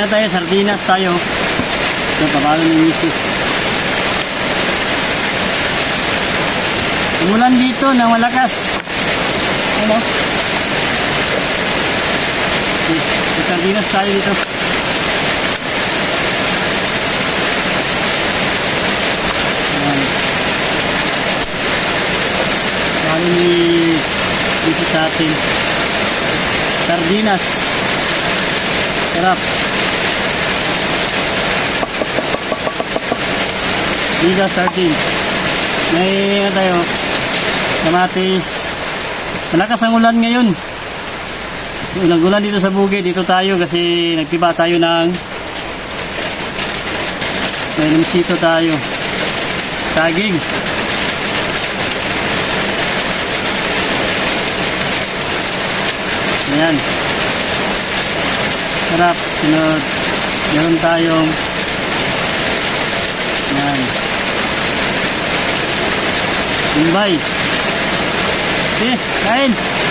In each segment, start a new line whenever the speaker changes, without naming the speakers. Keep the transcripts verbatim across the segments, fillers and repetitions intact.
na tayo, sardinas tayo. Ito, papalo ng misis. Umulan dito ng malakas. Ano? Okay, sardinas tayo dito. Ayan. Papalo ni misis sa atin. Sardinas. Sarap. Liga sardines. May ano tayo, kamatis. Malakas ang ulan ngayon. Ulan-ulan dito sa bukid. Dito tayo kasi nagtiba tayo ng may limsito tayo. Saging. Ayan. Sarap. Sunod. Meron tayong ayan. Imbay. Okay, kain.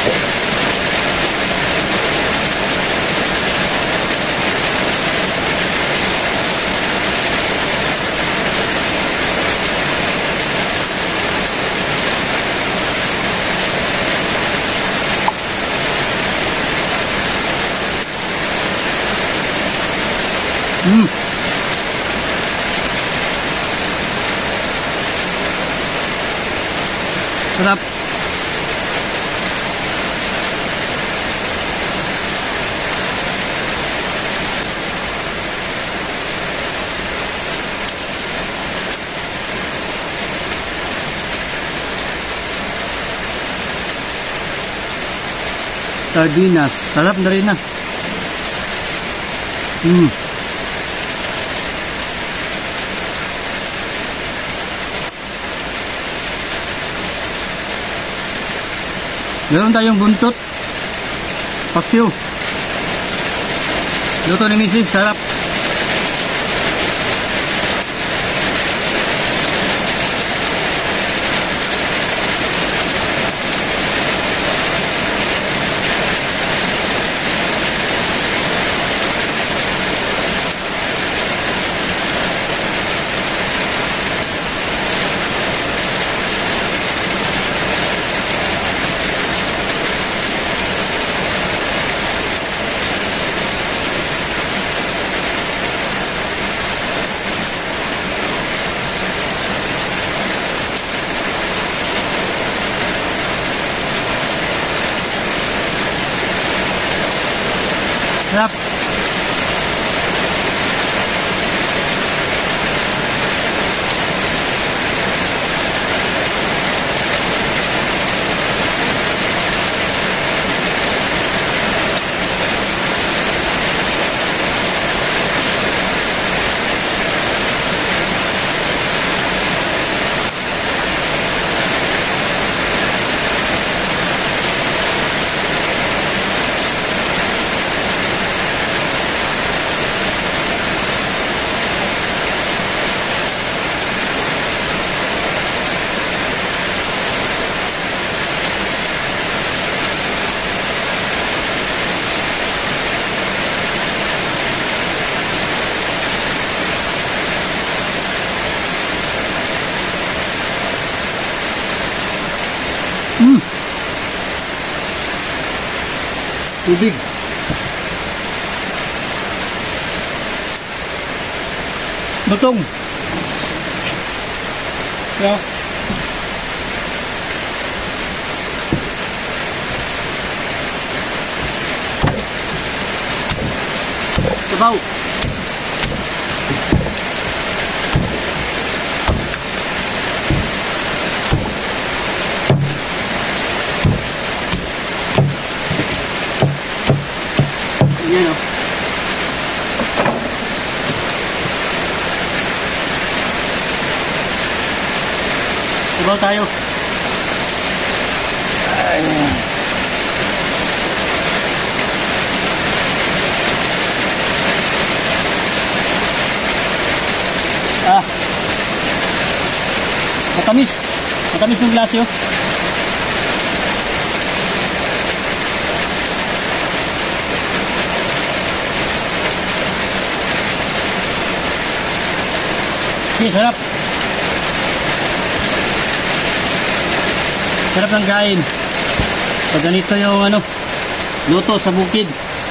Hmm. Sarap. Sardinas. Sarap na rin na. Hmm. Meron tayong buntot. Paksiw. Luto ni misis. Sarap. Sarap. Hmm. Tubig. Butong. Ya. Sabaw. Yan o. Sabaw tayo. Ay. Ah. Matamis. Matamis ng glasyo. Okay, sarap. Sarap ng kain. Pag ganito yung ano, luto sa bukid.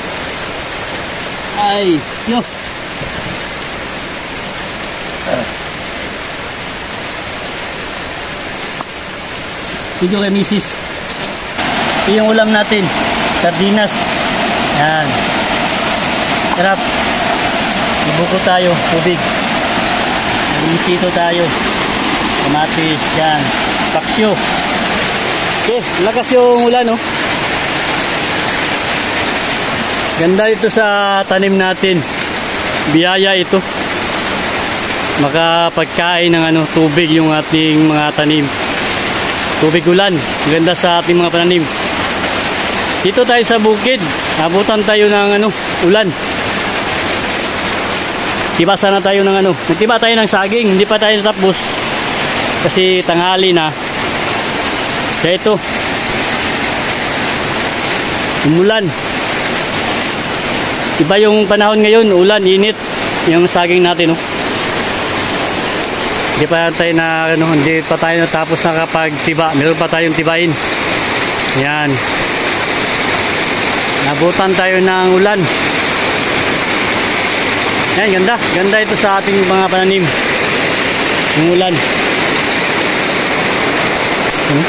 Ay, yo. Video kay misis. Ito yung ulam natin. Sardinas. Yan. Sarap. Ibuko tayo. Tubig. Inisito tayo. Kamatis. Yan. Paksyo. Okay. Lakas yung ulan, no? Ganda ito sa tanim natin. Biyaya ito. Makapagkain ng ano, tubig yung ating mga tanim. Tubig ulan. Ganda sa ating mga pananim. Dito tayo sa bukid. Abutan tayo ng ano, ulan. Tiba sana tayo ng ano. Tiba tayo ng saging. Hindi pa tayo tapos. Kasi tanghali na. Kaya ito. Umulan. Iba yung panahon ngayon. Ulan, init. Yung saging natin, no? Hindi pa tayo na ano, hindi pa tayo natapos na kapag tiba. Meron pa tayong tibain. Yan. Nabutan tayo ng ulan. Yan, ganda. Ganda ito sa ating mga pananim. Yung ulan. Hmm?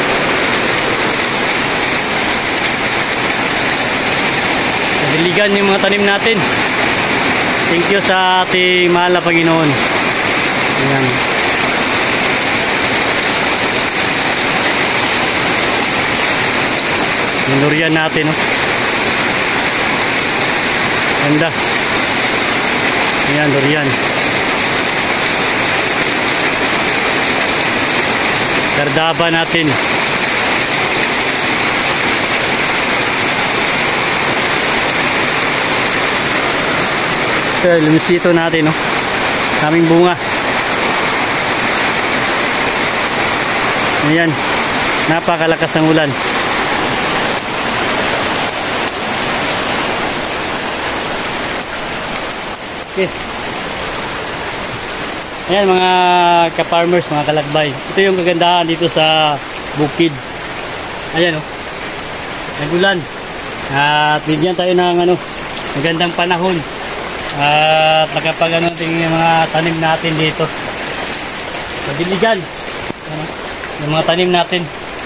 Diligan yung mga tanim natin. Thank you sa ating mahal na Panginoon. Ayan. Yung durian natin, oh. Ganda. Ayan, durian. Kardaba natin. Ito, lumisito natin, oh. Kaming bunga. Ayan. Napakalakas ng ulan. Okay. Ayan mga ka-farmers, mga kalagbay. Ito yung kagandahan dito sa bukid. Ayan, oh. Nagulan. At bigyan tayo ng ano, magandang panahon. At nakapag ano yung mga tanim natin dito. Madiligan. Ano, yung mga tanim natin.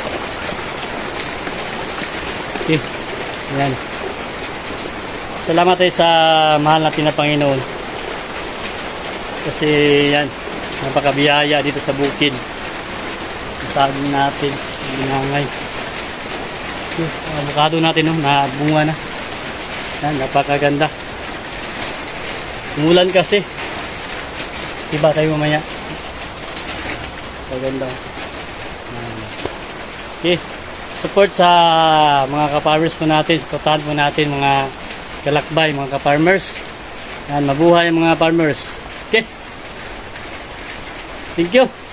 Okay. Ayan. Salamat tayo sa mahal natin na Panginoon. Kasi yan, napakabiyaya dito sa bukid. Saging natin, ginangay. Okay, avocado natin, no, na bunga na. Yan, napakaganda. Umulan kasi. Iba tayo mamaya. Paganda. Okay, support sa mga ka-farmers po natin. Supportahan po natin mga kalakbay, mga ka-farmers. Yan, mabuhay mga farmers. Okay. Thank you.